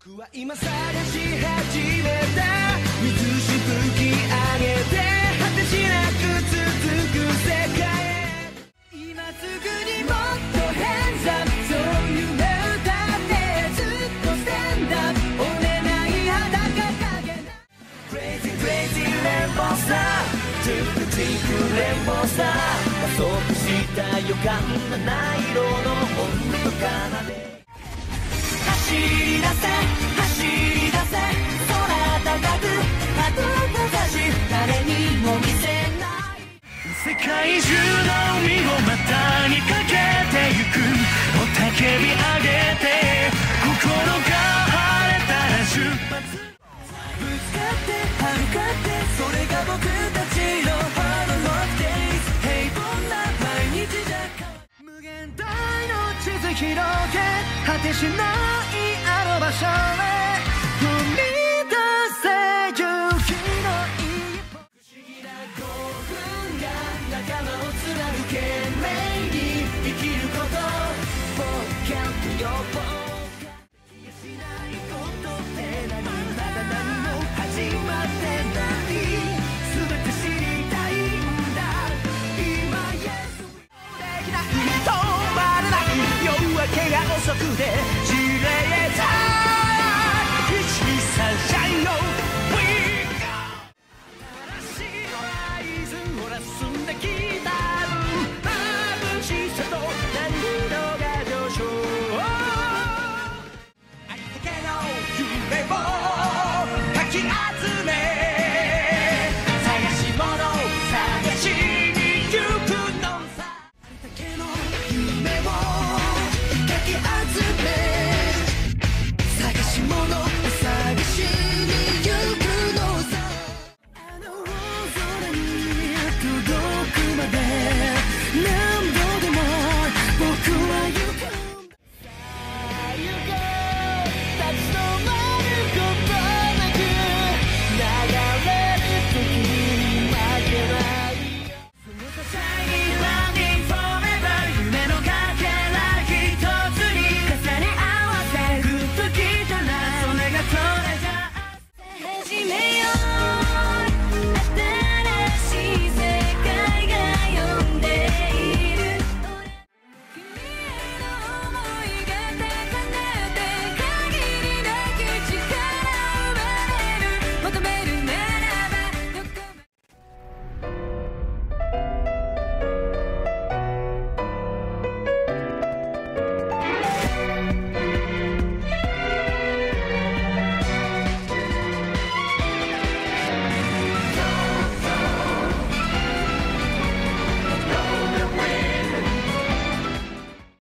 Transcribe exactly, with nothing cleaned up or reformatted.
僕は今探し始めた水しぶき上げて果てしなく続く世界へ今すぐにもっと変座そういう夢歌ってずっとスタンダップ折れない裸影な Crazy Crazy レンボースター Twinkle Twinkle レンボースター加速した予感のない色の温度奏で走り出せ走り出せ空高くハートをかざし誰にも見せない世界中の海を股にかけてゆく雄たけび上げて心が晴れたら出発ぶつかって遥かってそれが僕たちの Hard Rock Days 平凡な毎日じゃ無限大の地図広げ果てしないあの場所へ踏み出せ勇気の一歩不思議な興奮が仲間を貫け懸命に生きること僕キャンプ予防気がしないことって何まだ何も始まってない全て知りたいんだ今 Yes できない止まれない夜明けが遅くて知れたかき集